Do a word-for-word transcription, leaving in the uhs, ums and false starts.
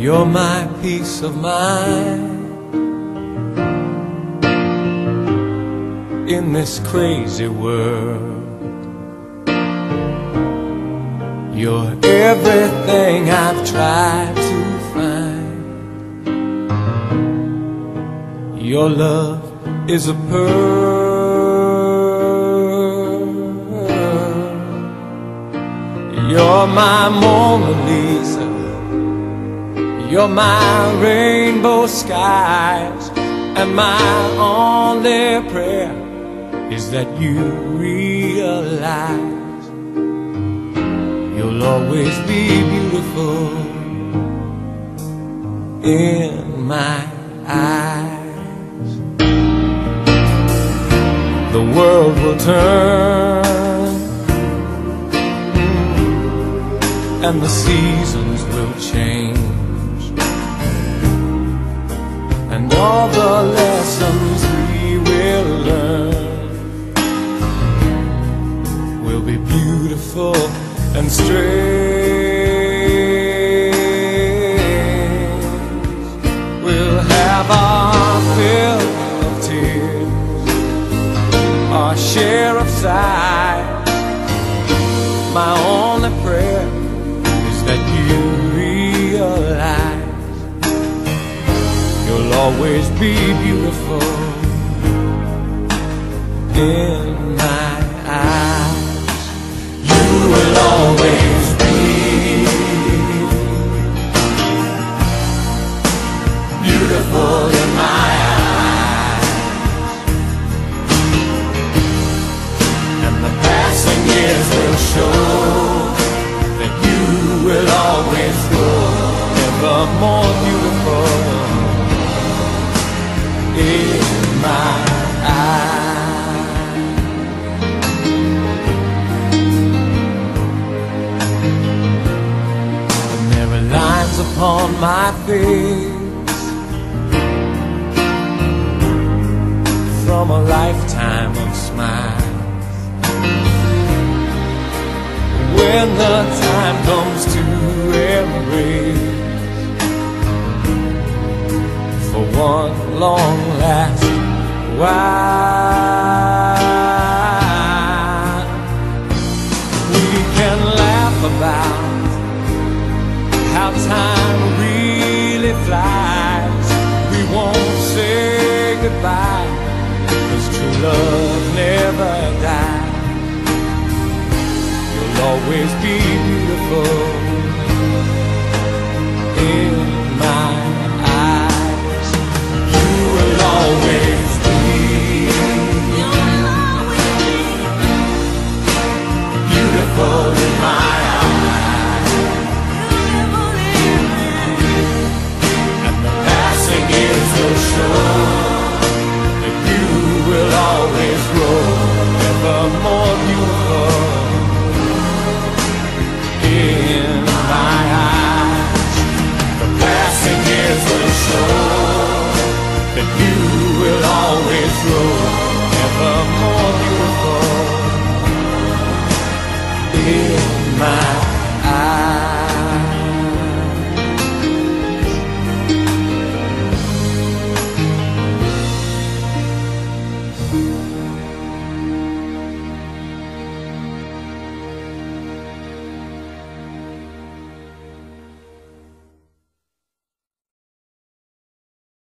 You're my peace of mind in this crazy world. You're everything I've tried to find. Your love is a pearl. You're my Mona Lisa. You're my rainbow skies. And my only prayer is that you realize you'll always be beautiful in my eyes. The world will turn and the seasons will change, and all the lessons we will learn will be beautiful and strange. We'll have our fill of tears, our share of sighs. My only prayer is that you realize you'll always be beautiful in my eyes. You will always be beautiful in my eyes, and the passing years will show that you will always grow ever more beautiful in my eyes. Upon my face from a lifetime of smiles, when the time comes to embrace for one long last while, we can laugh about how time really flies. We won't say goodbye, 'cause true love never dies. You'll always be beautiful in my eyes. You will always be beautiful in my eyes. Show that you will always grow ever more beautiful in my eyes. The passing years will show that you will always grow ever more beautiful in my eyes.